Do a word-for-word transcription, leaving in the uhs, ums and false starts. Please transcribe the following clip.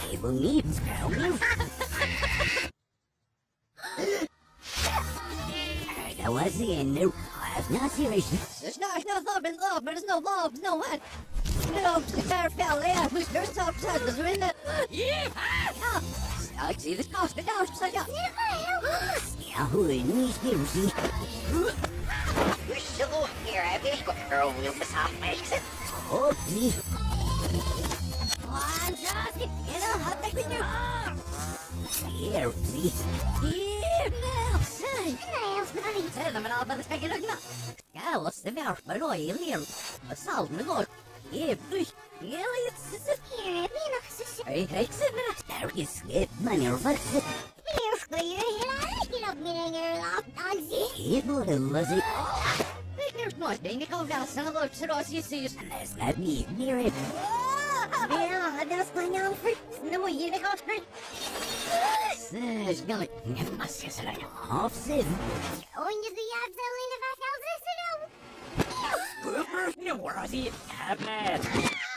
believe me. That was the end. No, I'm not serious. There's no, no love in love, but there's no love, no what? No, there fell there. There's some sadness in it. Yeah. I see the cost of dollars, so yeah. Yeah, who needs music? We're still here. I've got girl with the soft mix. Oh, please. One, just you know how they can do. Here, please. Here now, say. Tell them all about the second look now. Yeah, what's the matter? But I am here. A sound, my lord. Yeah, please. Yeah, it's it's here. Hey, hey, sit down. There is it, man, you're what's it? It was it. There's no thing to go down, son of a load, so you see us. Let's let me near it. Yeah, that's my young freak. No, you don't have to. Says, no, never must say like half seven. Going to the absolute of our houses, you know. No, where is it? Have that.